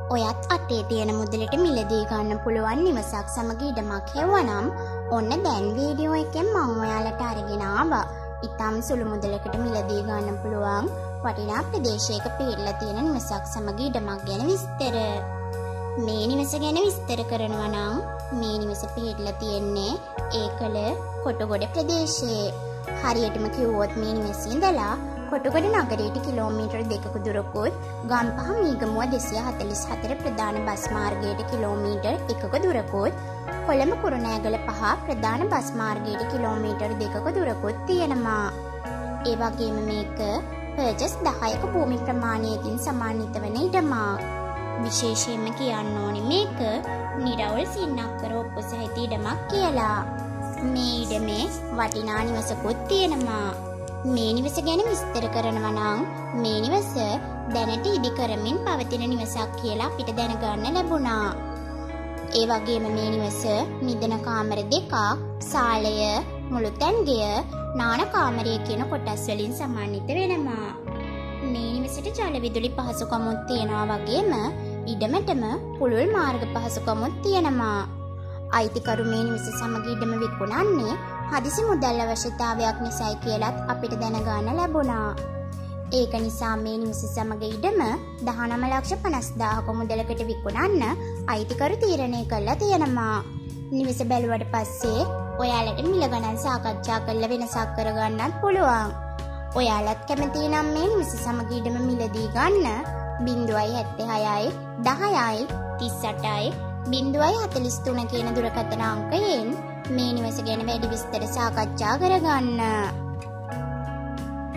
ඔයත් අතේ තියෙන මුදලට මිලදී ගන්න පුළුවන් නිවසක් සමග ඉඩමක් හෙව්වනම් ඔන්න දැන් වීඩියෝ එකෙන් මම ඔයාලට අරගෙන ආවා. ඉතාම සුළු මුදලකට මිලදී ගන්න පුළුවන් වටිනා ප්‍රදේශයක පිහිටලා තියෙන නිවසක් සමග ඉඩමක් ගැන විස්තර. මේ නිවස ගැන විස්තර කරනවා නම් මේ නිවස පිහිටලා තියෙන්නේ ඒකල කොටගොඩ ප්‍රදේශයේ. හරියටම කිව්වොත් මේ නිවසේ ඉඳලා කොටගොඩ නගරයට කිලෝමීටර් 2ක දුරකුත් ගම්පහ මීගමුව 244 ප්‍රධාන බස් මාර්ගයට කිලෝමීටර් 1ක දුරකුත් කොළඹ කුරුණෑගල 5 ප්‍රධාන බස් මාර්ගයට කිලෝමීටර් 2ක දුරකුත් තියෙනවා. ඒ වගේම මේක පර්චස් 10ක භූමි ප්‍රමාණයකින් සමාන්විත වන ඉඩමක්. විශේෂයෙන්ම කියන්න ඕනේ මේක නිරවුල් සින්නක්කර ඔප්පු සහිත ඉඩමක් කියලා. මේ ඉඩමේ වටිනා නිවසකුත් තියෙනවා. මේ නිවස ගැන විස්තර කරනවා නම් මේ නිවස දැනට ඉදි කරමින් පවතින නිවසක් කියලා අපිට දැනගන්න ලැබුණා. ඒ වගේම මේ නිවස නිදන කාමර 2ක්, සාලය, මුළු තැන්ගය, නාන කාමරය කියන කොටස් වලින් සමන්විත වෙනවා. මේ නිවසට ජල විදුලි පහසුකමුත් තියෙනවා වගේම ඉඩමටම පුළුල් මාර්ග පහසුකමුත් තියෙනවා. අයිතිකරු මේ නිවස සමග ඉඩම විකුණන්නේ හදිසි මුදල් අවශ්‍යතාවයක් නිසායි කියලත් අපිට දැනගන්න ලැබුණා. ඒක නිසා මේ නිවස සමග ඉඩම 19,50,000ක මුදලකට විකුණන්න අයිතිකරු තීරණය කළා තියෙනවා. නිවස බැලුවට පස්සේ ඔයාලට මිල ගණන් සාකච්ඡා කරලා වෙනසක් කරගන්නත් පුළුවන්. ඔයාලත් කැමති නම් මේ නිවස සමග ඉඩම මිලදී ගන්න 076යි 10යි 38යි 043 කියන දුරකථන අංකයෙන් මේ නිවස ගැන වැඩි විස්තර සාකච්ඡා කරගන්න.